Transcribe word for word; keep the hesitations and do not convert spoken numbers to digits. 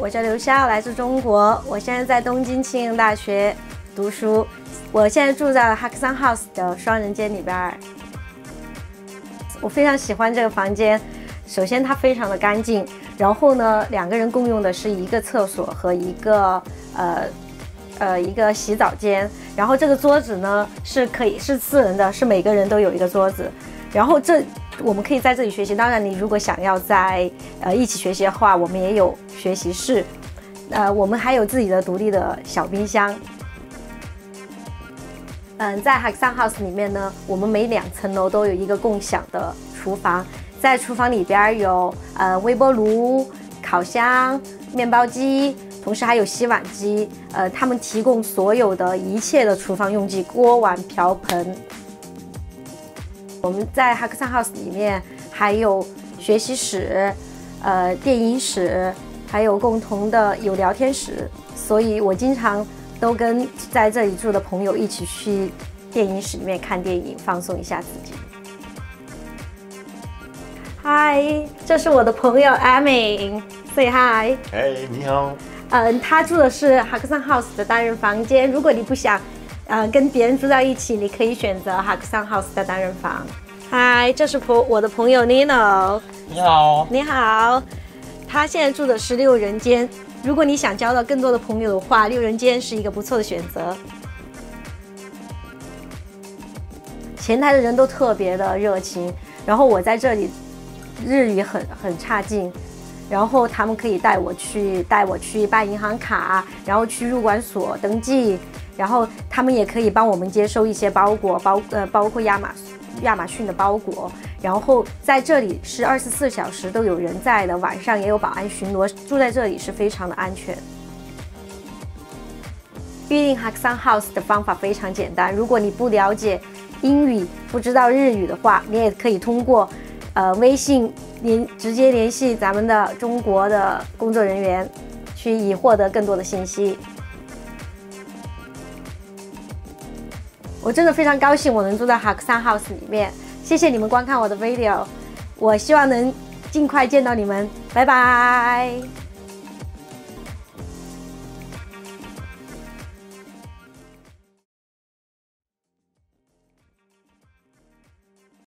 我叫刘潇，来自中国，我现在在东京庆应大学读书。我现在住在 Hakusan House 的双人间里边。我非常喜欢这个房间，首先它非常的干净，然后呢，两个人共用的是一个厕所和一个呃呃一个洗澡间，然后这个桌子呢是可以是私人的，是每个人都有一个桌子，然后这。我们可以在这里学习，当然你如果想要在呃一起学习的话，我们也有学习室，呃，我们还有自己的独立的小冰箱。嗯，在 Hakusan House 里面呢，我们每两层楼都有一个共享的厨房，在厨房里边有呃微波炉、烤箱、面包机，同时还有洗碗机，呃，他们提供所有的一切的厨房用具，锅碗瓢盆。我们在 Hakusan House 里面还有学习室、呃电影室，还有共同的有聊天室，所以我经常都跟在这里住的朋友一起去电影室里面看电影，放松一下自己。嗨，这是我的朋友 Amy，say hi。 哎，你好。 嗯，他住的是 Hakusan House 的单人房间。如果你不想呃，跟别人住在一起，你可以选择 Hakusan House 的单人房。嗨，这是朋我的朋友 Nino。 你好。 你好。他现在住的是六人间。如果你想交到更多的朋友的话，六人间是一个不错的选择。前台的人都特别的热情，然后我在这里日语很很差劲。然后他们可以带我去带我去办银行卡，然后去入管所登记，然后他们也可以帮我们接收一些包裹，包呃包括亚马亚马逊的包裹。然后在这里是二十四小时都有人在的，晚上也有保安巡逻，住在这里是非常的安全。预订 Hakusan House 的方法非常简单，如果你不了解英语，不知道日语的话，你也可以通过呃微信。联直接联系咱们的中国的工作人员，去以获得更多的信息。我真的非常高兴我能住在 Hakusan House 里面，谢谢你们观看我的 video， 我希望能尽快见到你们，拜拜。